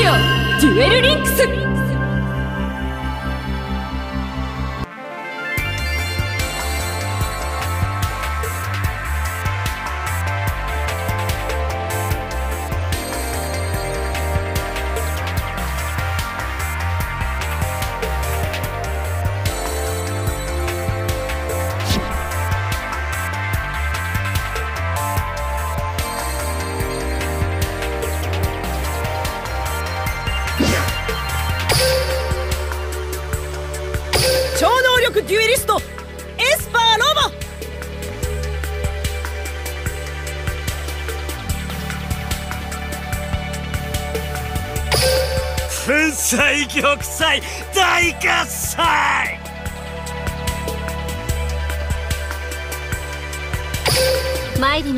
よデュエルリンクス。超能力デュエリストエスパーロボ。 粉砕玉砕大喝采。 参ります。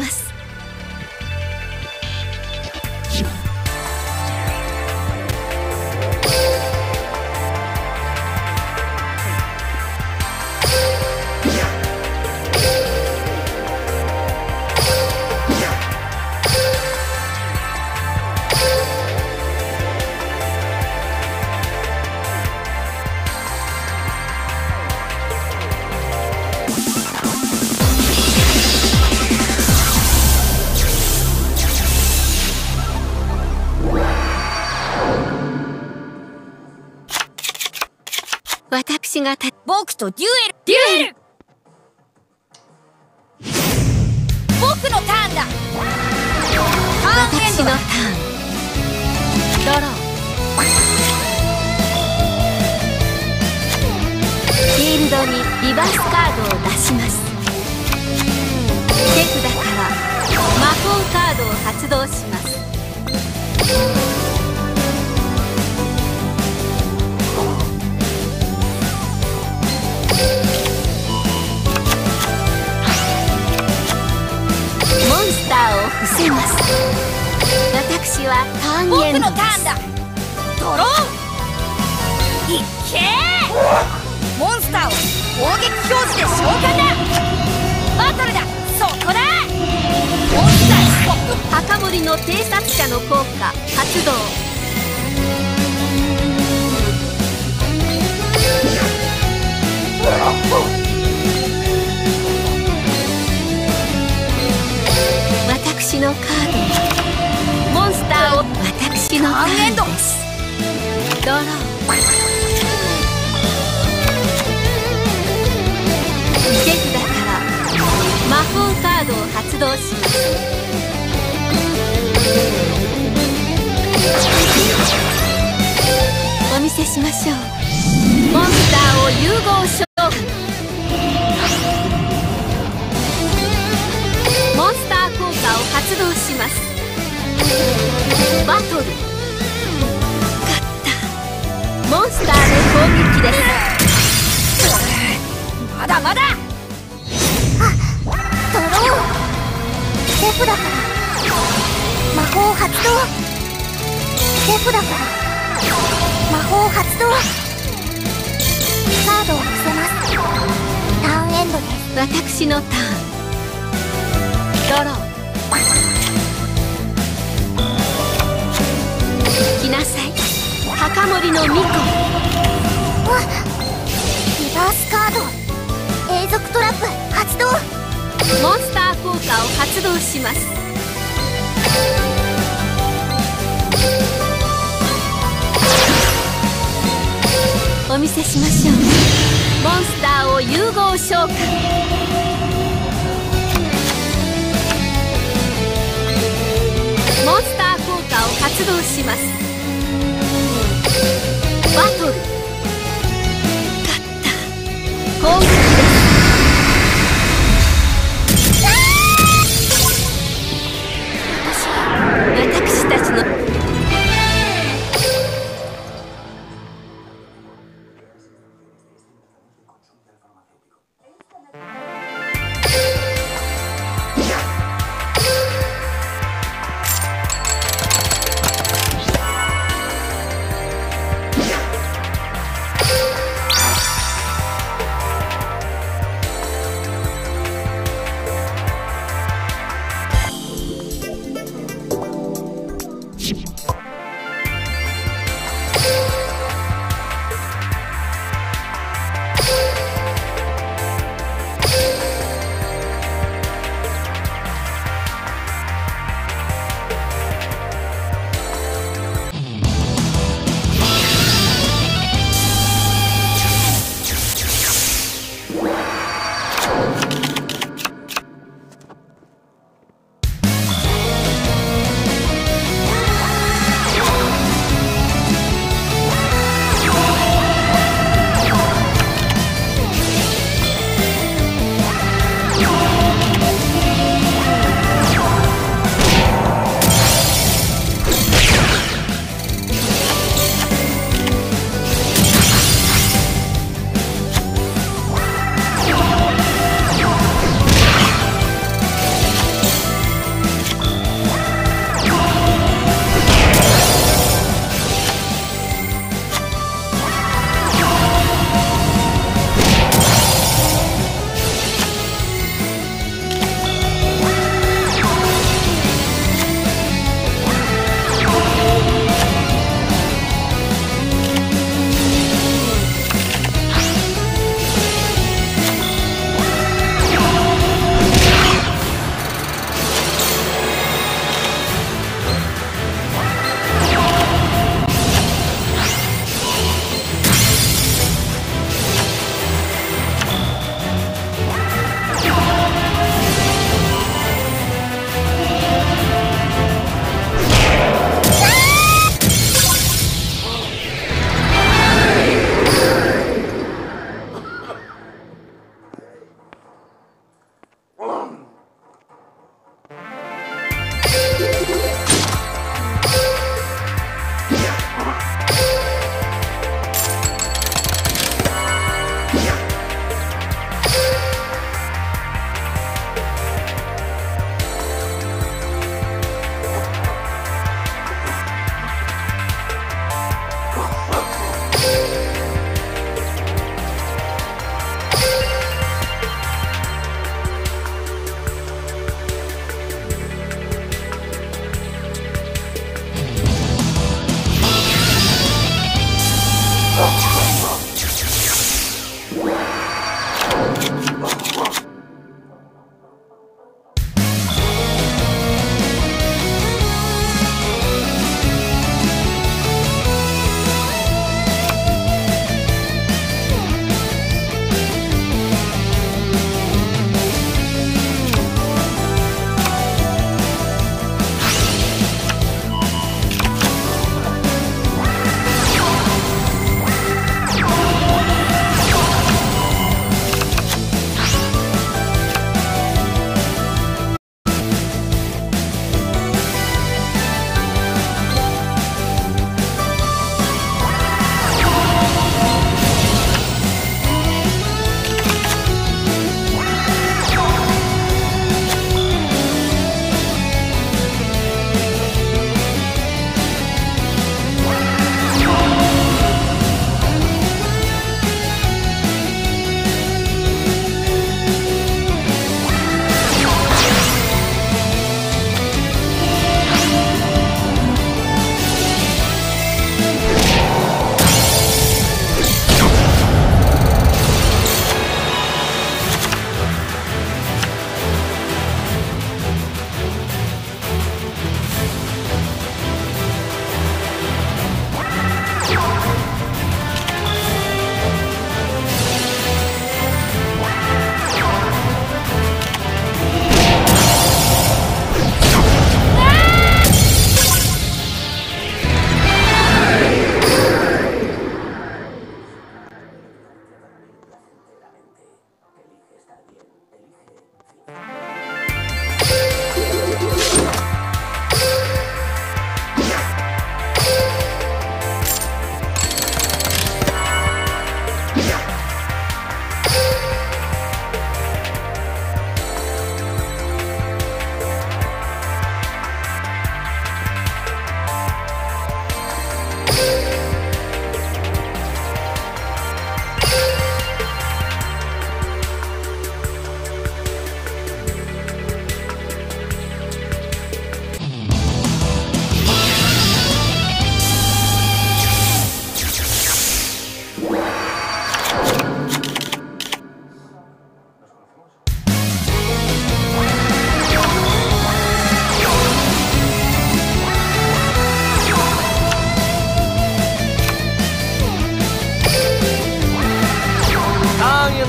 私が僕とデュエル。僕のターンだ。 私のターン。ドロー。フィールドにリバースカードを出します。手札から魔法カードを発動します。モンスターを伏せます。私はターンエンドです。僕のターンだ。 ドロー。いっけー。モンスターを攻撃表示で召喚だ。バトルだ。そこだ。モンスターストップ。 墓守の偵察者の効果発動。私のカード。モンスターを私のターンです。ドロー。手札から魔法カードを発動します。お見せしましょう。モンスターを融合召喚。モンスター効果を発動します。バトル。勝った。モンスターの攻撃です。 まだまだ。 ドロー。手札から魔法発動。手札から魔法発動。カードを伏せます。ターンエンドです。 私のターン。ドロー。行きなさい。墓守の巫女。 わっ。リバースカード。永続トラップ発動。 モンスター効果を発動します。お見せしましょう。モンスターを融合召喚。モンスター効果を発動します。バトル。勝った。攻撃です。私たちの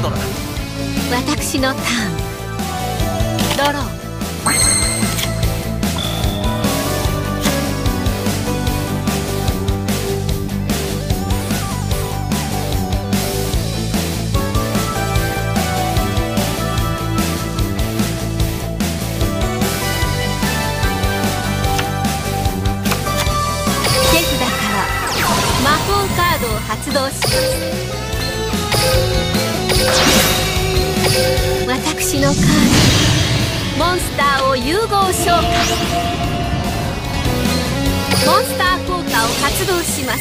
ドだ。 私のターン。ドロー。手札から魔法カードを発動します。私のカード、モンスターを融合召喚。モンスター効果を発動します。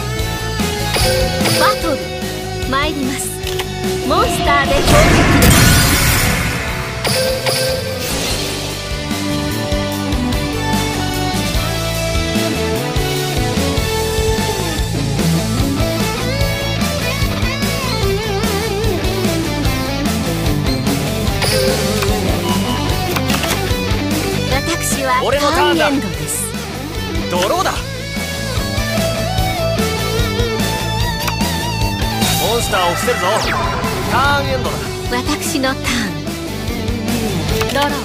バトル参ります。モンスターで攻撃です。私は俺のターンだ。 ターンエンドです。 ドローだ。モンスターを伏せるぞ。ターンエンドだ。 私のターン。ドロー。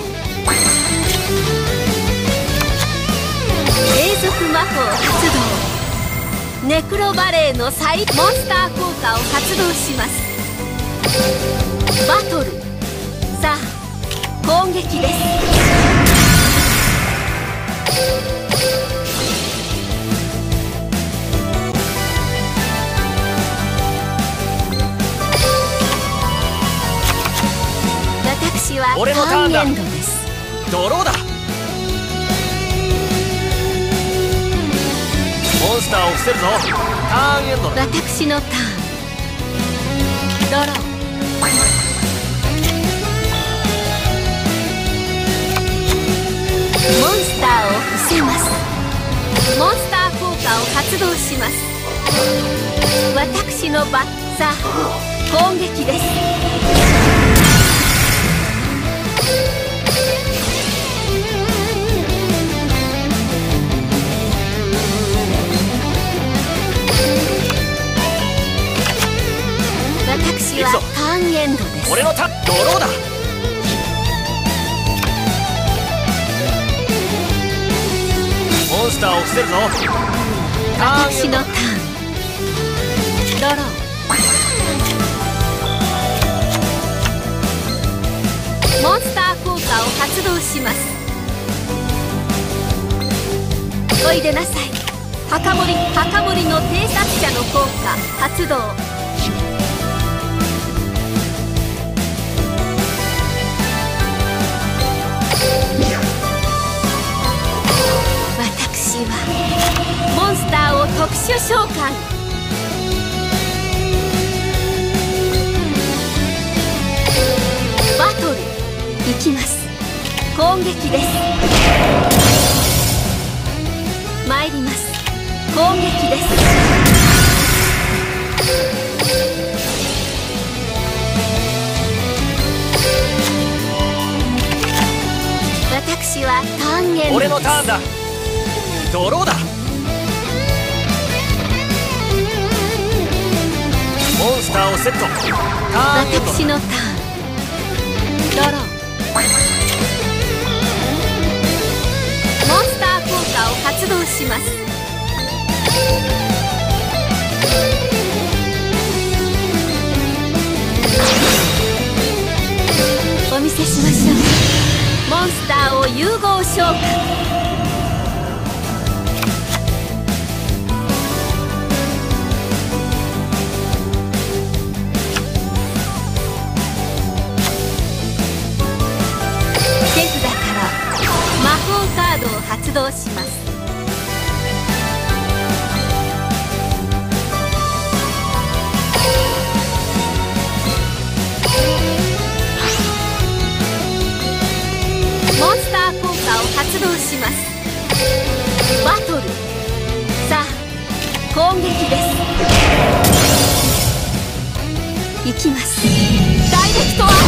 永続魔法発動。ネクロバレーのモンスター効果を発動します。バトル。さあ攻撃です。私は俺のターンだ。 ターンエンドです。 ドローだ。モンスターを伏せるぞ。ターンエンドだ。 私のターン。ドロー。モンスターを伏せます。モンスター効果を発動します。私の番。さあ攻撃です。私はターンエンドです。 俺のターン。ドローだ。モンスターを伏せるぞ。ターンエンドだ。 私のターン。ドロー。モンスター効果を発動します。おいでなさい。墓守の偵察者の効果発動。私はモンスターを特殊召喚。バトル行きます。攻撃です。参ります。攻撃です。私はターンエンドです。 俺のターンだ。ドローだ。モンスターをセット。ターンエンドだ。 私のターン。ドロー。モンスター効果を発動します。お見せしましょう。モンスターを融合召喚。手札から魔法カードを発動します。モンスター効果を発動します。バトル。さあ攻撃です。行きます。ダイレクトアタッ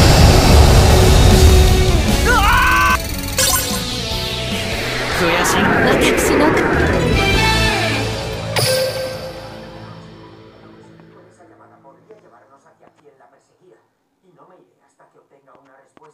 ク。 悔しい。 私の perseguía y no me iré hasta que obtenga una respuesta.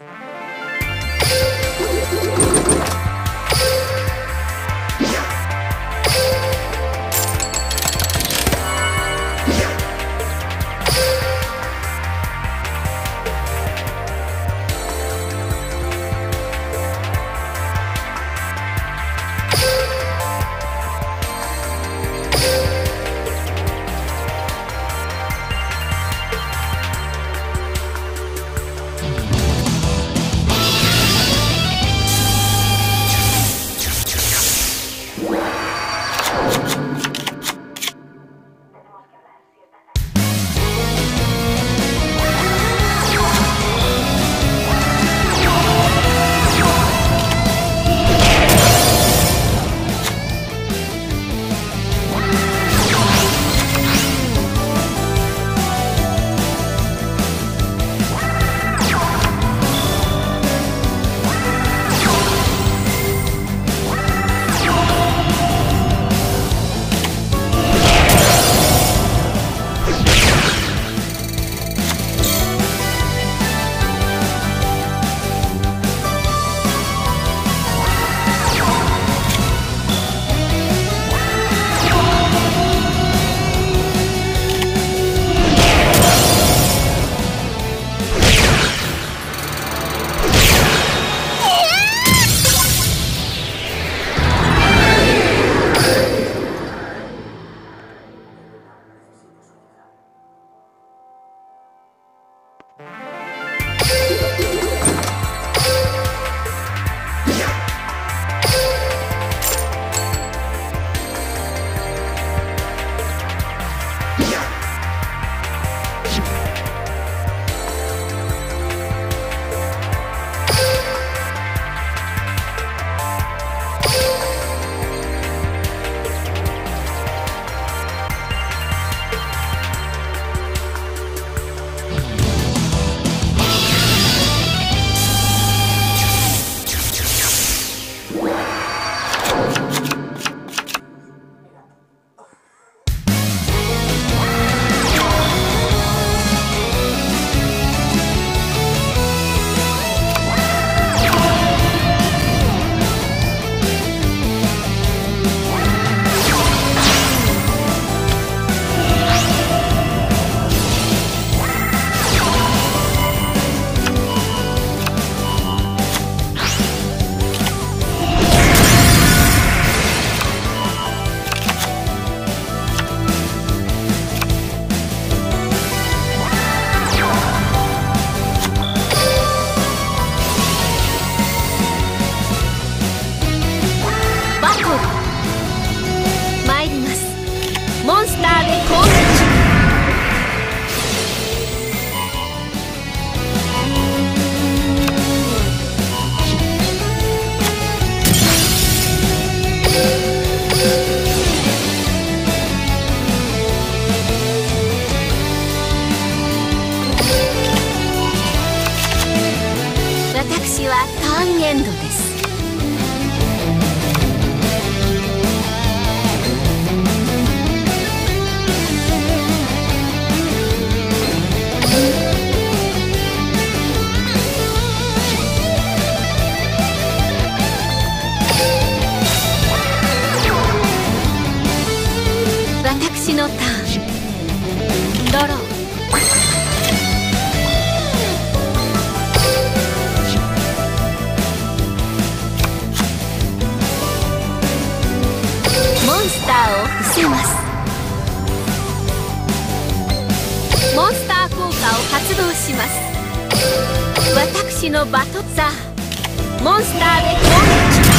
モンスター効果を発動します。私のバトザーモンスターで攻撃。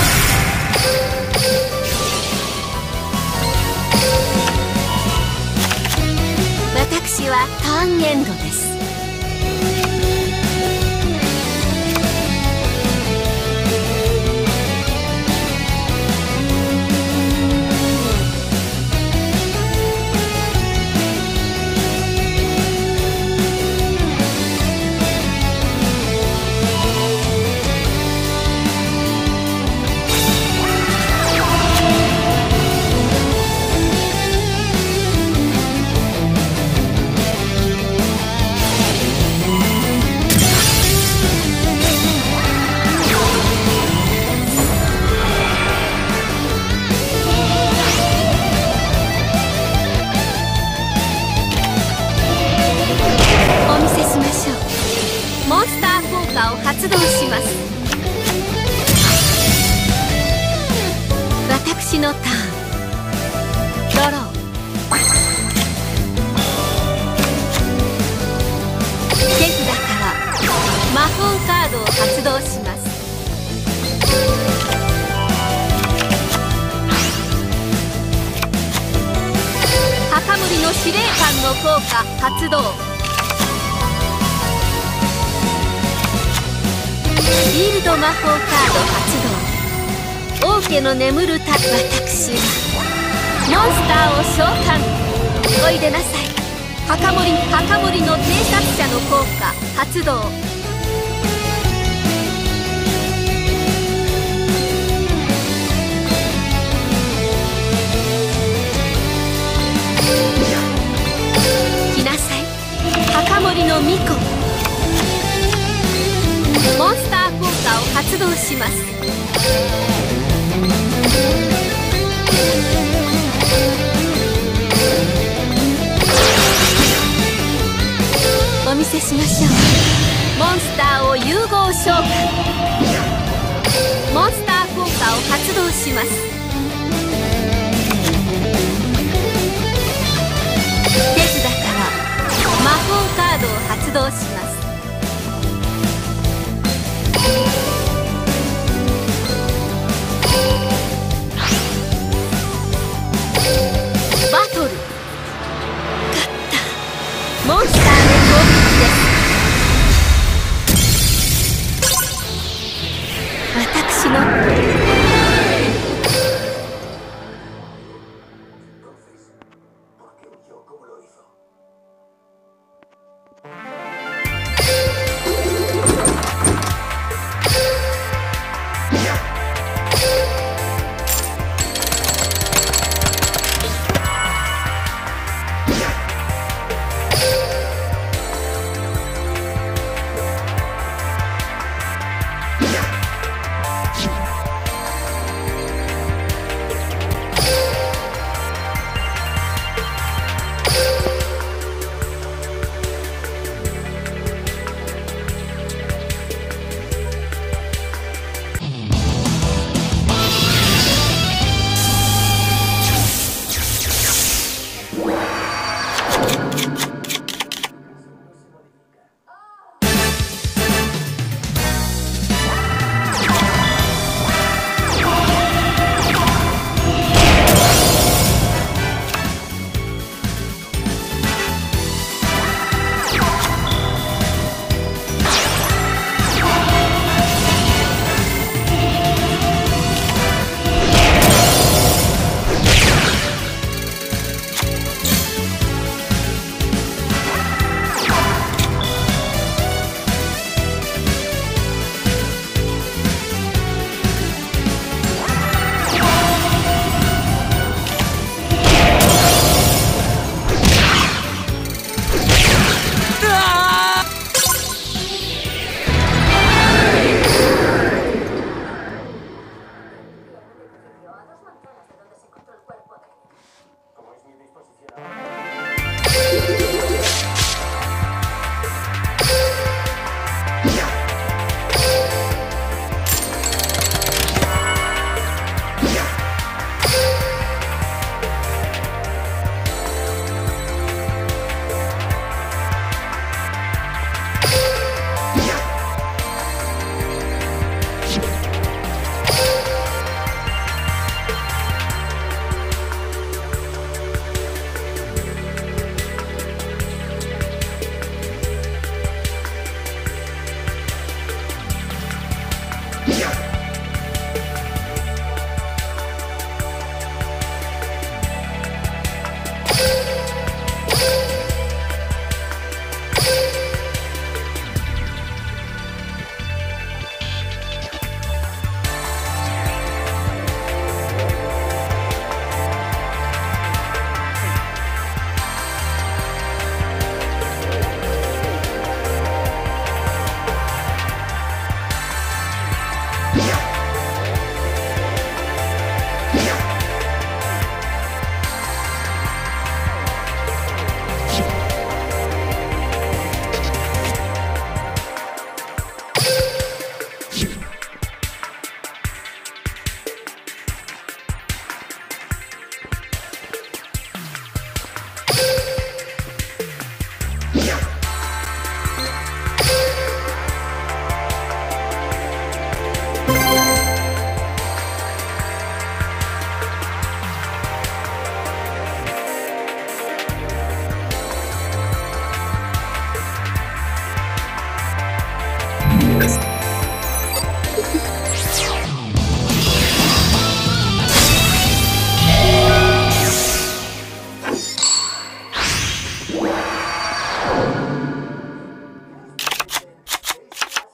私はターンエンドです。 発動します。私のターン。ドロー。手札から魔法カードを発動します。墓守の司令官の効果発動。フィールド魔法カード発動。王家の眠る私はモンスターを召喚。おいでなさい。墓守の偵察者の効果発動。来なさい。墓守の巫女。モンスター効果を発動します。お見せしましょう。モンスターを融合召喚。モンスター効果を発動します。手札から魔法カードを発動します。バトル。勝った。モンスターの攻撃です。私の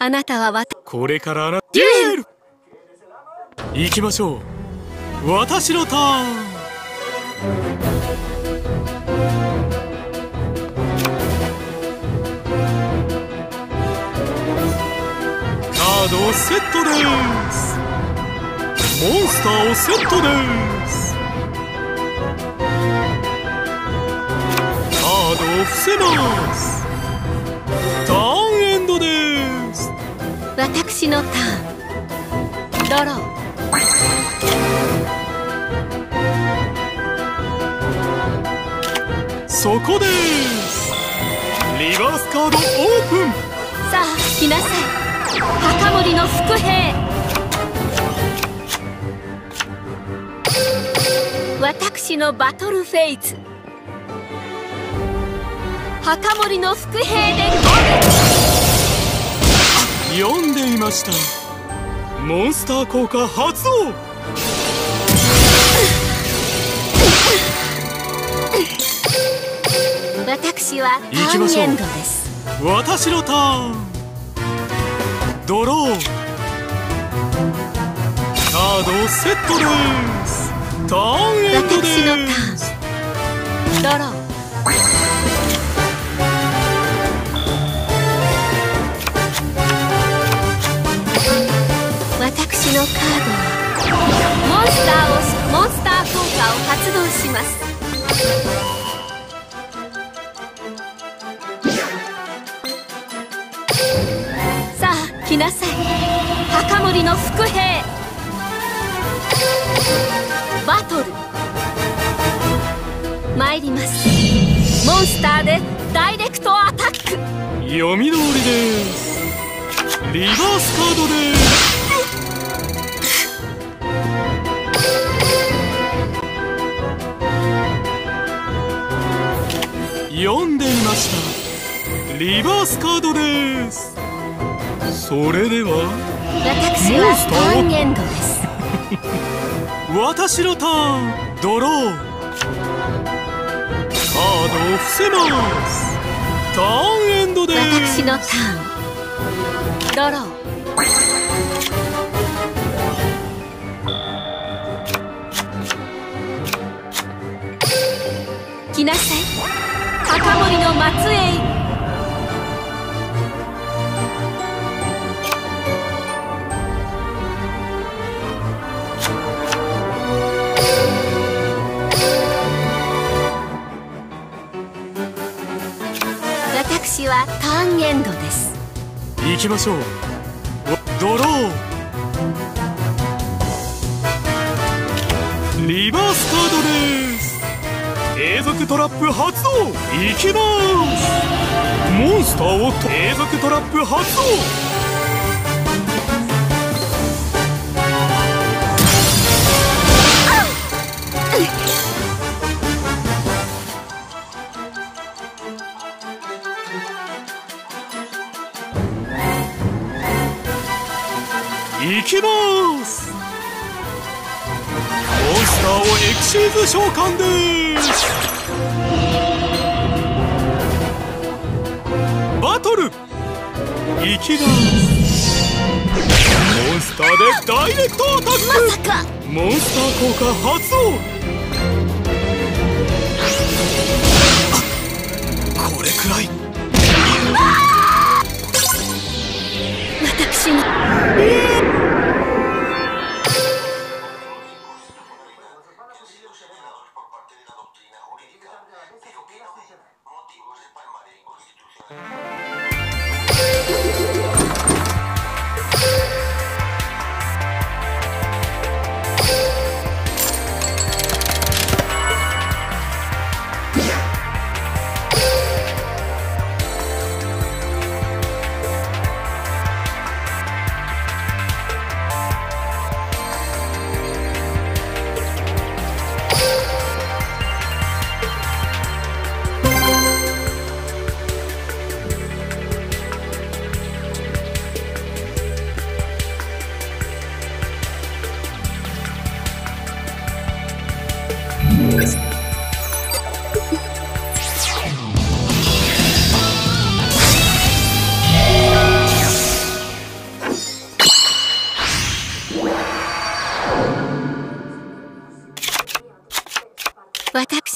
あなたはこれからデュエル行きましょう。私のターン。カードをセットです。モンスターをセットです。カードを伏せます。ターンエンドです。 私のターン。ドロー。 そこです。リバースカードオープン。 さあ来なさい、墓守の伏兵。私のバトルフェイズ、墓守の伏兵で読んでいました。モンスター効果発動。 私はターンエンドです。 私のターン。ドロー。カードをセットです。ターンエンドです。 私のターン。ドロー。私のカードはモンスター効果を発動します。さあ来なさい、墓守の伏兵。バトル参ります。モンスターでダイレクトアタック。 読み通りです。リバースカードです。読んでいました。リバースカードです。それでは私はターンエンドです。 私のターン。ドロー。カードを伏せます。ターンエンドです。 私のターン。ドロー。来なさい、墓守の末裔。私はターンエンドです。 行きましょう。ドロー。リバースカードです。永続トラップ発動。行きます。モンスターを永続トラップ発動。行きます。モンスターをエクシーズ召喚です。バトル行きます。モンスターでダイレクトアタック。 まさか。 モンスター効果発動。これくらい。 私の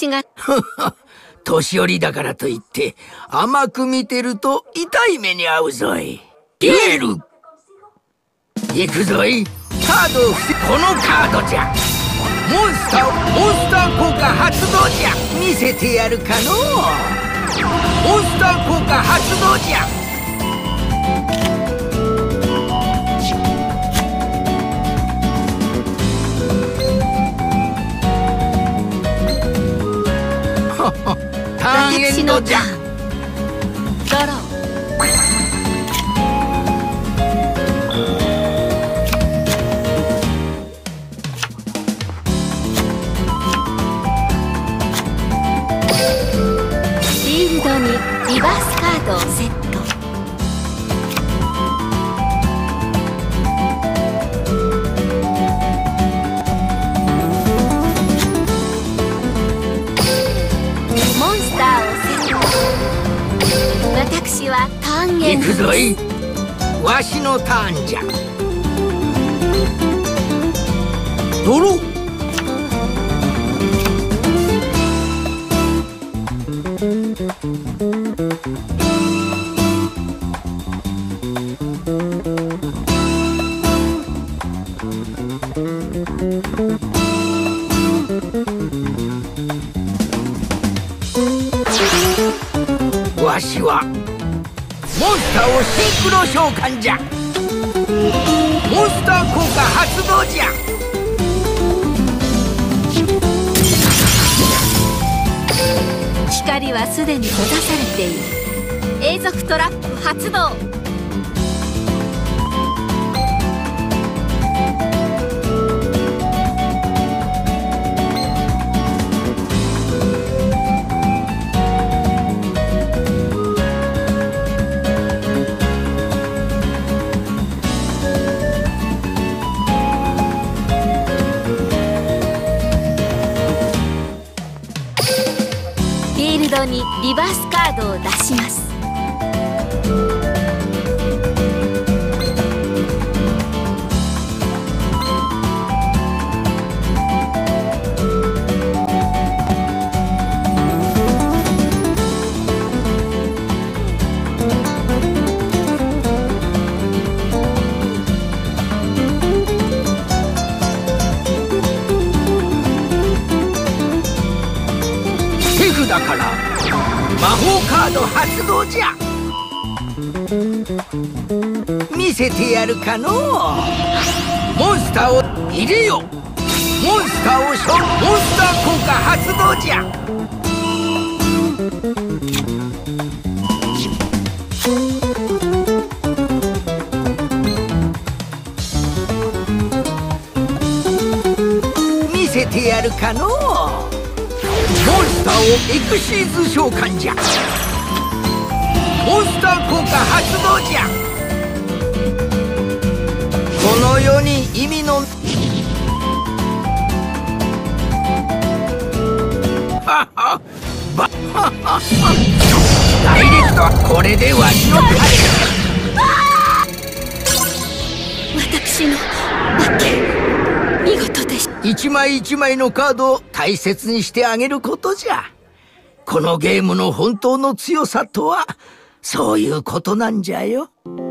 私が年寄りだからといって甘く見てると痛い目に遭うぞい。デュエル行くぞい。カードを伏せ、このカードじゃ。モンスター効果発動じゃ。見せてやるかのう。モンスター効果発動じゃ。ターンエンドじゃ。 ドロー。フィールドにリバースカードをセット。モンスターをセット。私はターンエンド。 行くぞい。わしのターンじゃ。ドロー。わしはモンスターをシンクロ召喚じゃ。モンスター効果発動じゃ。 光はすでに閉ざされている。永続トラップ発動。フィールドにリバースカードを出します。 手札から魔法カード発動じゃ。見せてやるかのう。モンスターを入れよ。モンスターをモンスター効果発動じゃ。見せてやるかのう。モンスターをエクシーズ召喚じゃ。モンスター効果発動じゃ。この世に意味のダイレクトはこれでわしの勝ち。 私の負け、見事でした。 一枚一枚のカードを大切にしてあげることじゃ。このゲームの本当の強さとはそういうことなんじゃよ。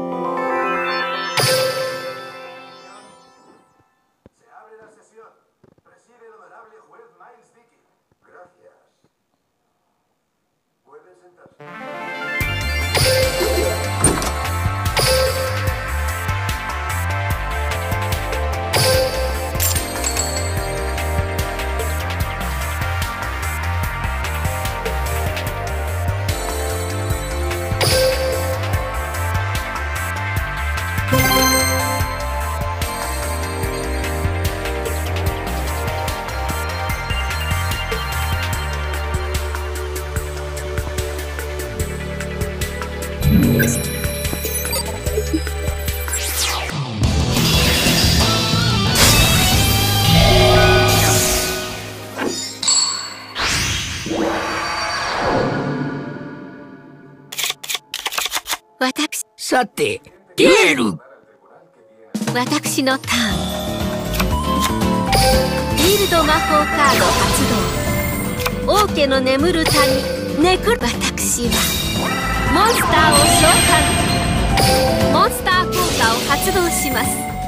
さて、デュエル。 私のターン。フィールド魔法カード発動。 王家の眠る谷ネクロ。私はモンスターを召喚。モンスター効果を発動します。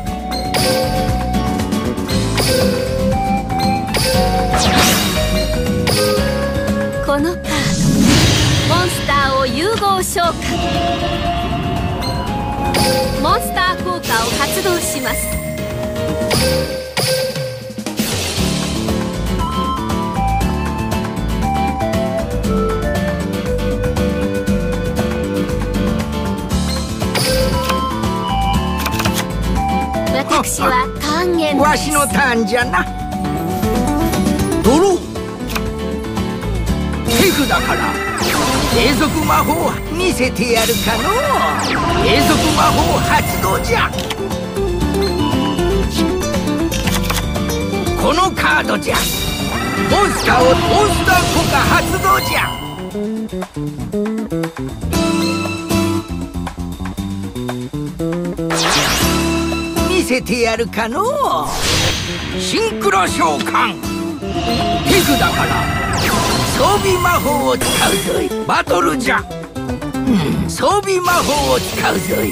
このカードモンスターを融合召喚。モンスター効果を発動します。私はターンエンドです。 わしのターンじゃな。ドロー。手札から永続魔法を見せてやるかのう。永続魔法発動じゃ。このカードじゃ。モンスター効果発動じゃ。見せてやるかのう。シンクロ召喚。手札から装備魔法を使うぞい。バトルじゃ。装備魔法を使うぞい。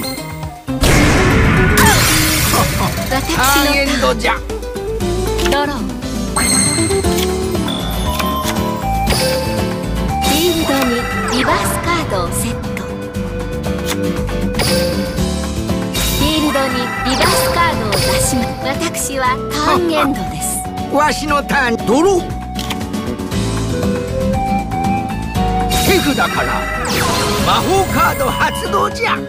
ターンエンドじゃ。 ドロー。フィールドにリバースカードをセット。フィールドにリバースカードを出します。私はターンエンドです。 わしのターンドロー。手札から魔法カード発動じゃ。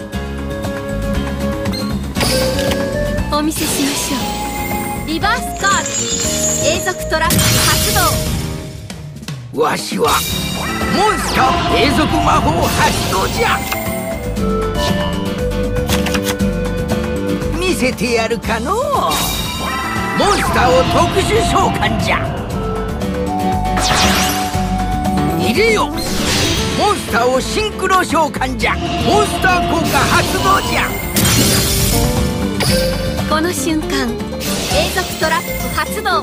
お見せしましょう。リバースカード永続トラック発動。 わしはモンスター永続魔法発動じゃ。見せてやるかのう。モンスターを特殊召喚じゃ。入れよ。モンスターをシンクロ召喚じゃ。モンスター効果発動じゃ。 この瞬間永続トラック発動。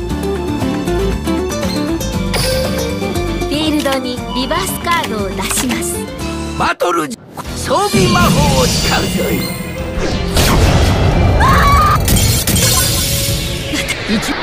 フィールドにリバースカードを出します。 バトルじゃ。装備魔法を使うぞい。1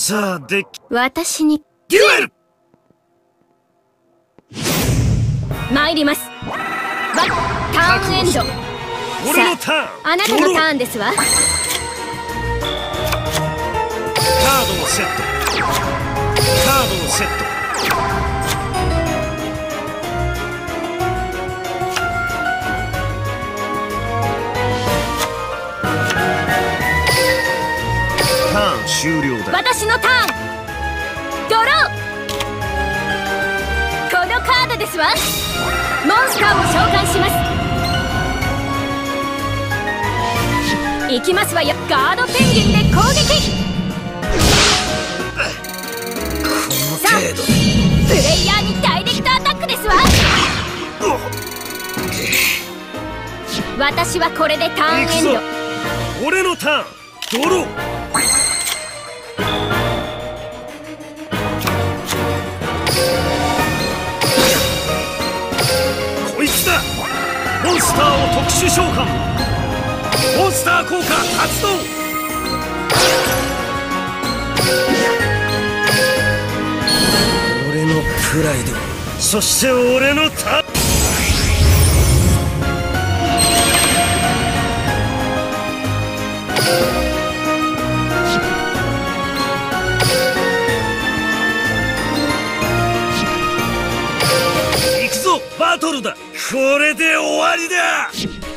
さあで私にデュエル。 参ります。ターンエンド。 俺のターン。 あなたのターンですわ。 カードをセット。カードをセット。ターン終了だ。 私のターン。ドロー。このカードですわ。モンスターを召喚します。行きますわよ。ガードペンギンで攻撃。さあ、プレイヤーにダイレクトアタックですわ。私はこれでターンエンド。 俺のターン。ドロー。こいつだ。モンスターを特殊召喚。モンスター効果発動。俺のプライド、そして俺のターン。行くぞバトルだ。これで終わりだ。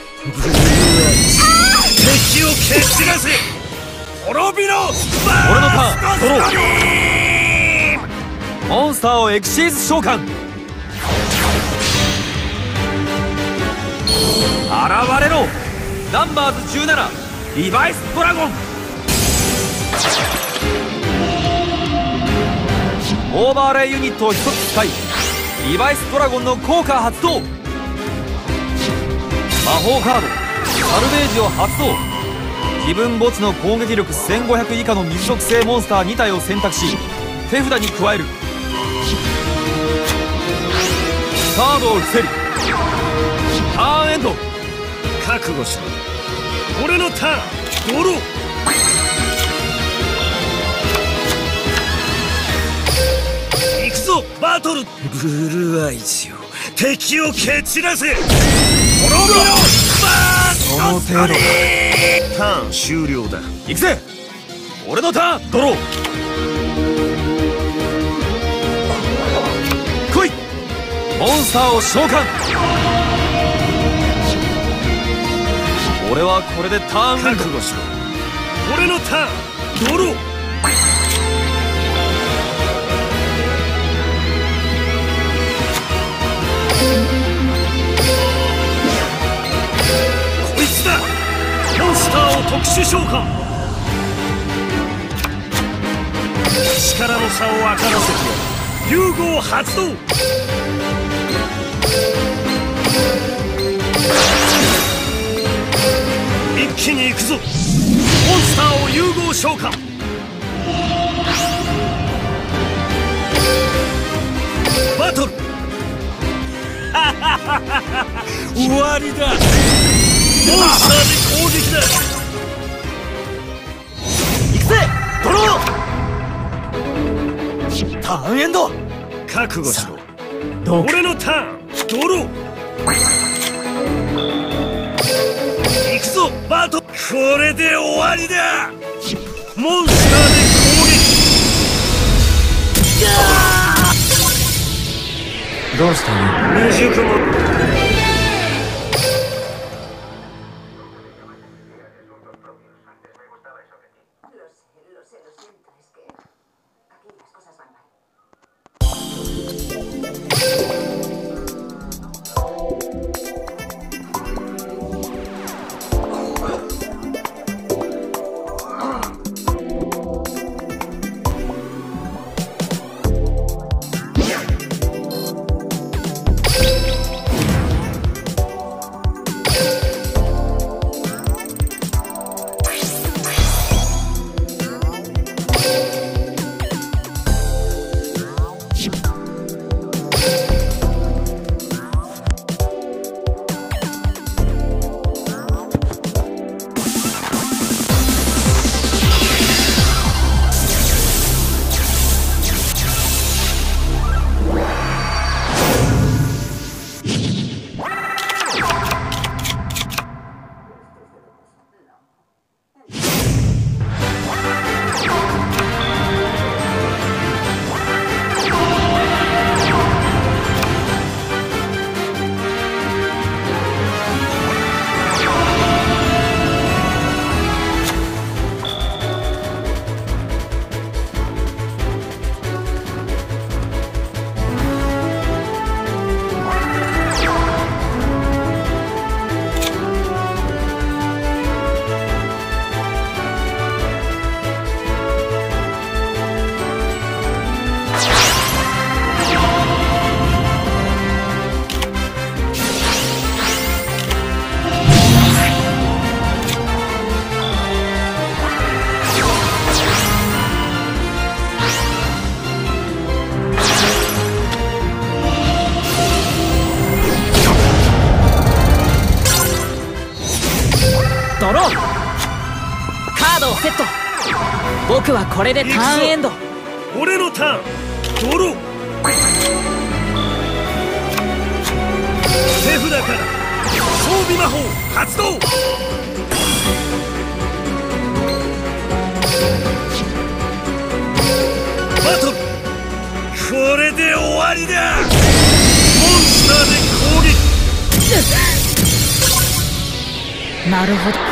敵を蹴散らせ。滅びろ。 俺のターン。ドロー。モンスターをエクシーズ召喚。現れろ。ナンバーズ17リバイスドラゴン。オーバーレイユニットを1つ使いリバイスドラゴンの効果発動。魔法カードサルベージを発動。自分墓地の攻撃力1500以下の水属性モンスター2体を選択し手札に加える。カードを伏せる。ターンエンド。 覚悟しろ。俺のターン。ドロー。行くぞバトル。ブルーアイズよ、敵を蹴散らせ。滅びろ。 その程度だ。 ターン終了だ。 行くぜ。俺のターン。ドロー。来い。モンスターを召喚。俺はこれでターンエンド。 覚悟しろ。俺のターン。ドロー。こいつだ。モンスターを特殊召喚。力の差を分からせてやる。融合発動。一気に行くぞ。モンスターを融合召喚。バトル。終わりだ。モンスターで攻撃だ。 行くぜ。ドロー。ターンエンド。 覚悟しろ。 どうか。 俺のターン。ドロー。行くぞバトル。これで終わりだ。モンスターで攻撃。 どうしたの。 未熟者。 ドロー。カードをセット。僕はこれでターンエンド。 俺のターンドロー。手札から装備魔法発動。バトルこれで終わりだ。モンスターで攻撃。 なるほど。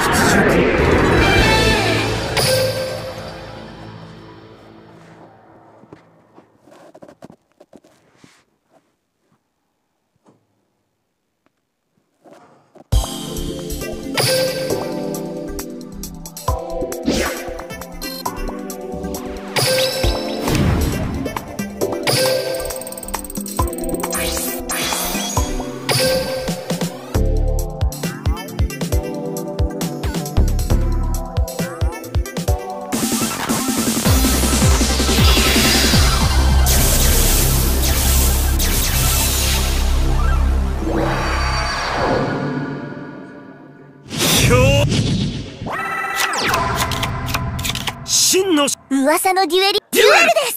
噂のデュエルです。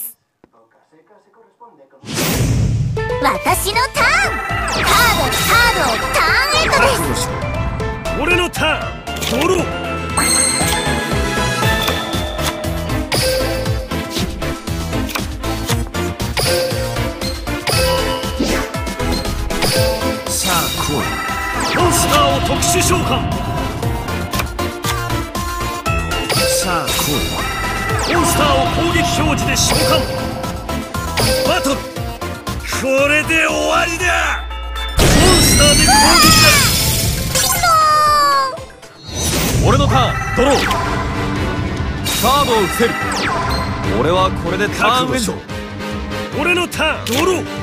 私のターンカードターンエンドです。 俺のターンドロー。さあ来い。モンスターを特殊召喚。さあ来い。モンスターを攻撃表示で召喚。バトルこれで終わりだ。モンスターで攻撃だ。 俺のターンドロー。カードを伏せる。俺はこれでターンエンド。 俺のターンドロー。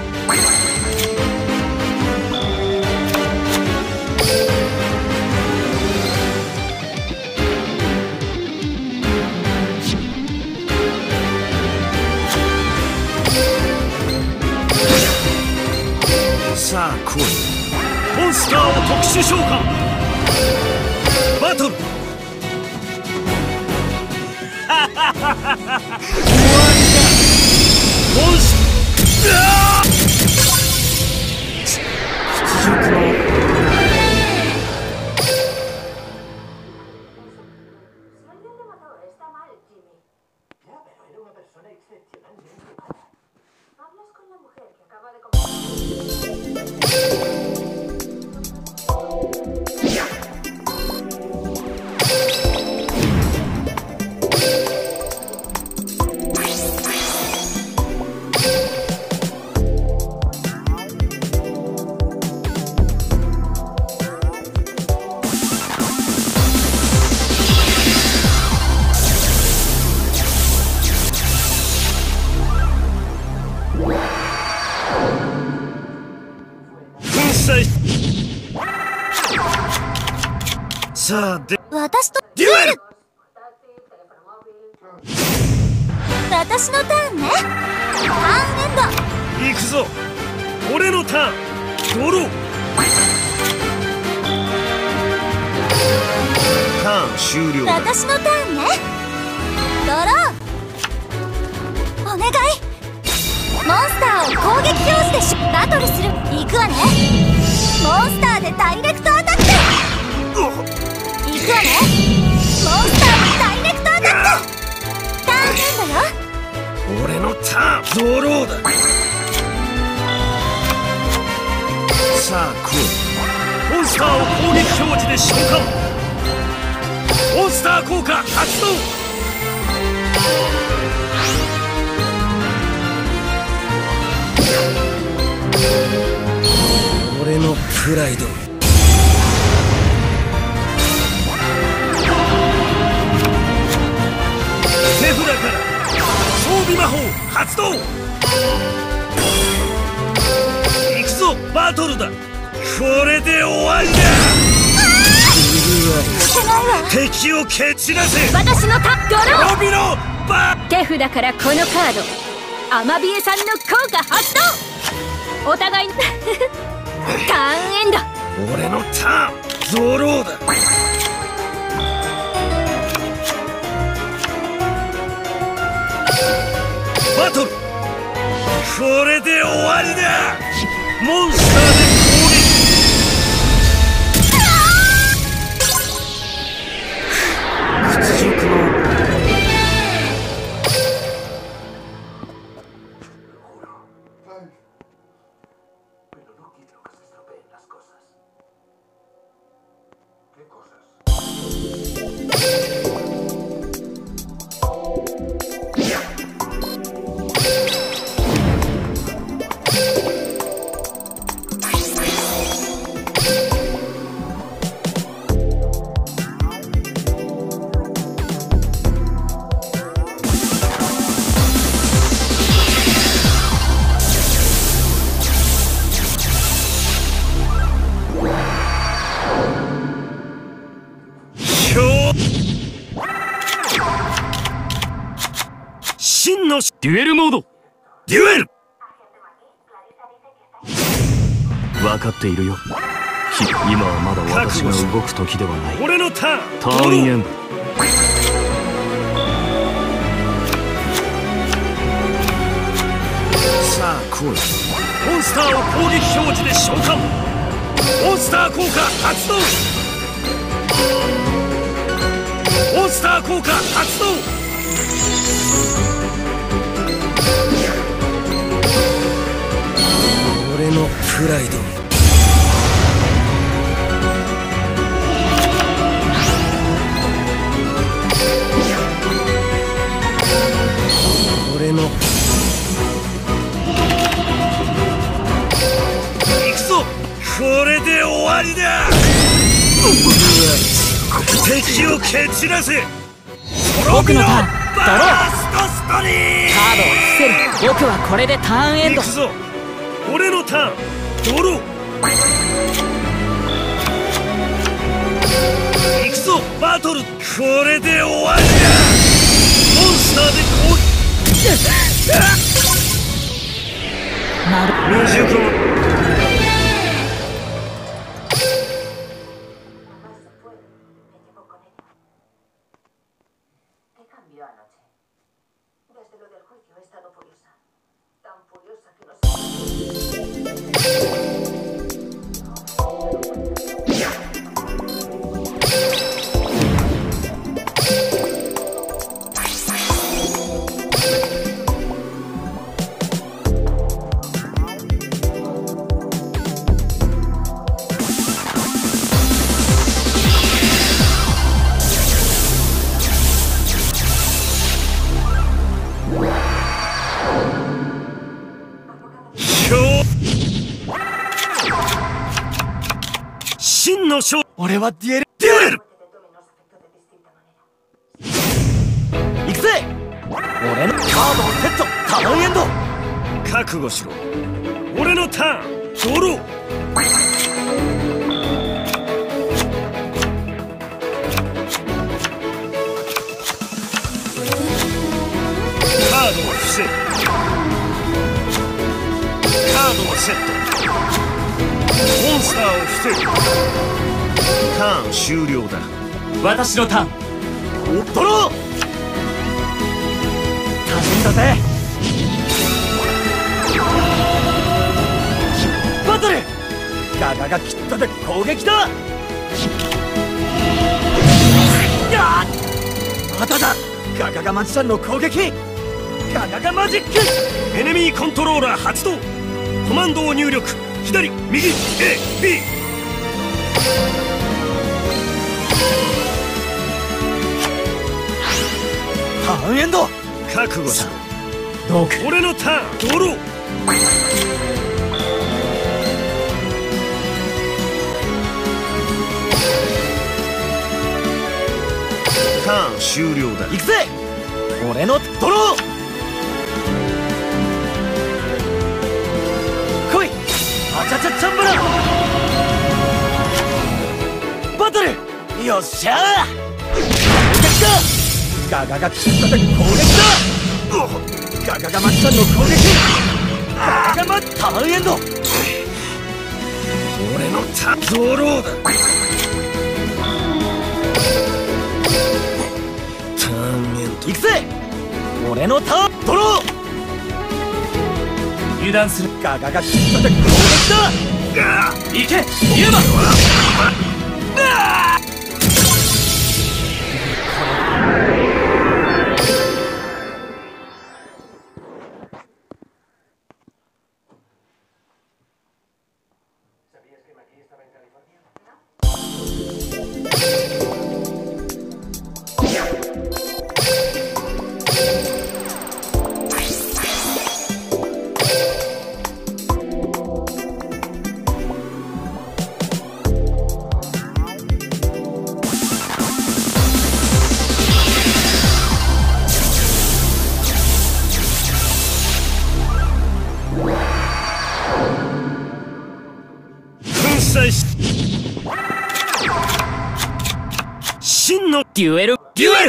さあ来い。モンスターを特殊召喚。バトル終わりだ。モンスさあで私とデュエル。 私のターンね。ターンエンド。 行くぞ。俺のターンドロー。ターン終了だ。 私のターンね。ドロー。お願い。モンスターを攻撃表示でバトルする。行くわね。モンスターでダイレクトアタック。行くわね。モンスターでダイレクトアタック。ターンエンドよ。 俺のターンドローだ。さあ来い。モンスターを攻撃表示で召喚。モンスター効果発動。俺のプライド。手札から装備魔法発動。行くぞバトルだ。これで終わりだ。敵を蹴散らせ。 私のタドロー。 伸びろバ手札からこのカードアマビエさんの効果発動。お互いターンエンド。 俺のターンドローだ。 バトル、これで終わりだ。モンスターで攻撃。屈辱の真のデュエルモード。デュエル。 分かっているよ。今はまだ私が動く時ではない。 俺のターン。 ターンエンド。 さあ来い。モンスターを攻撃表示で召喚。モンスター効果発動。モンスター効果発動。俺のプライド。俺の行くぞ。これで終わりだ。敵を蹴散らせ。 僕のターン。ドロー。 バーストストリー。 カードを伏せる。僕はこれでターンエンド。 行くぞ。俺のターン。ドロー。行くぞバトル。これで終わりだ。モンスターで攻撃。 なる。 未熟者。真の勝。俺はデュエル。デュエル。行くぜ。俺のカードをセット。ターンエンド。覚悟しろ。俺のターン。ドロー。カードを伏せ。カードをセット。モンスターを伏せる。ターン終了だ。 私のターン。 ドロー。 頼んだぜ。 バトル。ガガがきっとで攻撃だ。まただ。ガガガマジシャンの攻撃。ガガガマジック。エネミーコントローラー発動。コマンドを入力。左、右、A、B。 ターンエンド。 覚悟しろ。 どうか。 俺のターン。ドロー。ターン終了だ。 行くぜ。俺のドロー。来い。アチャチャチャンバラ。バトル。よっしゃー。攻撃だ。ガガがキットで攻撃だ。ガガガマッチさんの攻撃。ガガガマターンエンド。 俺のターン。ドローだ。ターンエンド。 行くぜ。俺のターン。ドロー。 油断する。ガガがきっとで攻撃だ。行けユーマ。 真のデュエル。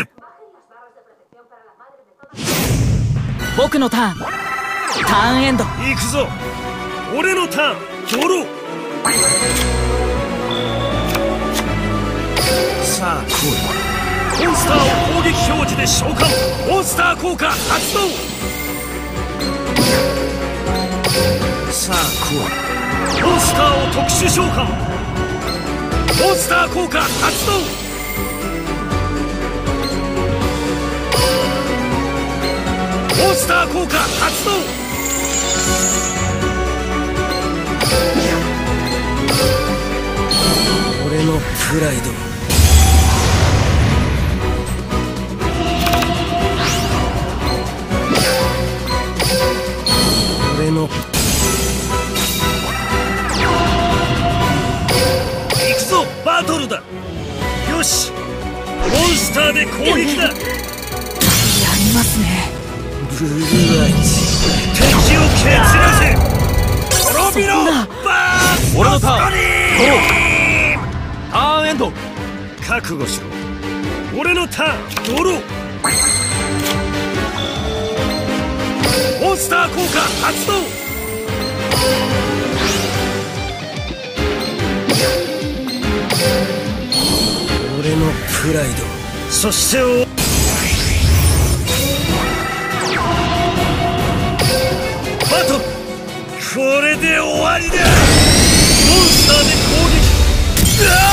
僕のターン。ターンエンド。 行くぞ。俺のターン。ドロー。さあ来い。モンスターを攻撃表示で召喚。モンスター効果発動。さあ来い。モンスターを特殊召喚。モンスター効果発動。モンスター効果発動。俺のプライド。俺の行くぞバトルだ。よしモンスターで攻撃だ。 やりますね。 ブルーアイズ敵を蹴散らせ。滅びろバースト俺のターン。 ストリーム。 ターンエンド。 覚悟しろ。俺のターンドロー。モンスター効果発動。俺のプライド。そしてバトル。これで終わりだ。モンスターで攻撃。うわ